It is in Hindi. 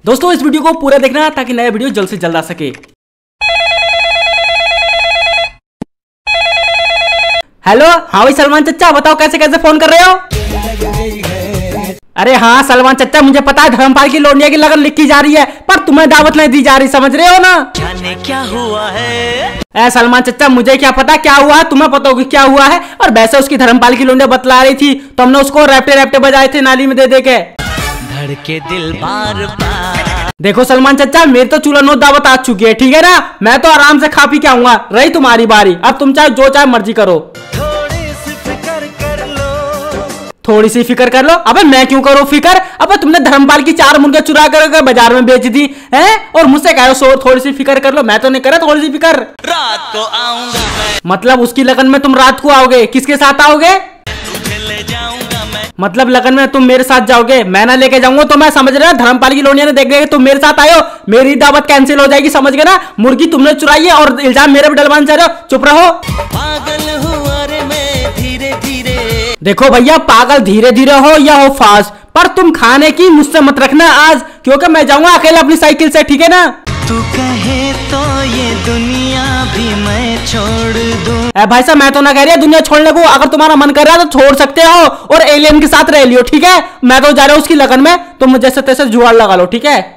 दोस्तों इस वीडियो को पूरा देखना ताकि नया वीडियो जल्द से जल्द आ सके। हेलो, हाँ भाई सलमान चचा, बताओ कैसे कैसे फोन कर रहे हो? अरे हाँ सलमान चचा, मुझे पता है धर्मपाल की लोनिया की लगन लिखी जा रही है, पर तुम्हें दावत नहीं दी जा रही, समझ रहे हो ना? जाने क्या हुआ है? ए सलमान चचा, मुझे क्या पता क्या हुआ है, तुम्हें पता होगी क्या हुआ है। और वैसे उसकी धर्मपाल की लोनिया बतला रही थी तो हमने उसको रैप्टे रैप्टे बजाए थे नाली में दे दे के। धड़के दिल बार बार। देखो सलमान चचा, मेरी तो चूल्हा नोट दावत आ चुकी है, ठीक है ना? मैं तो आराम से खा पी के आऊंगा, रही तुम्हारी बारी। अब तुम चाहे जो चाहे मर्जी करो। थोड़ी सी फिक्र कर लो। अबे मैं क्यों करूँ फिक्र? अबे तुमने धर्मपाल की 4 मुर्गे चुरा कर बाजार में बेच दी है और मुझसे कह रहे हो थोड़ी सी फिक्र कर लो। मैं तो नहीं कर रहा थोड़ी सी फिक्र। रात को आऊंगा मैं। मतलब उसकी लगन में तुम रात को आओगे? किसके साथ आओगे? तुझे ले जाऊंगा मैं। मतलब लगन में तुम मेरे साथ जाओगे, मैं ना लेके जाऊंगा? तो मैं समझ रहा धर्मपाल की लोनिया ने देख लिया तुम मेरे साथ आयो, मेरी दावत कैंसिल हो जाएगी, समझ गए ना? मुर्गी तुमने चुराई है और इल्जाम मेरे पे डलवाना चाह रहे हो। चुप रहो। पागल हुआ रे मैं धीरे धीरे। देखो भैया, पागल धीरे धीरे हो या हो फास्ट, पर तुम खाने की मुझसे मत रखना आज, क्योंकि मैं जाऊंगा अकेला अपनी साइकिल से, ठीक है ना? तू कहे तो ये दुनिया भी मैं छोड़ दूं। भाई साहब, मैं तो ना कह रही दुनिया छोड़ने को, अगर तुम्हारा मन कर रहा है तो छोड़ सकते हो और एलियन के साथ रह लियो, ठीक है? मैं तो जा रहा हूँ उसकी लगन में, तुम जैसे तैसे जुगाड़ लगा लो, ठीक है?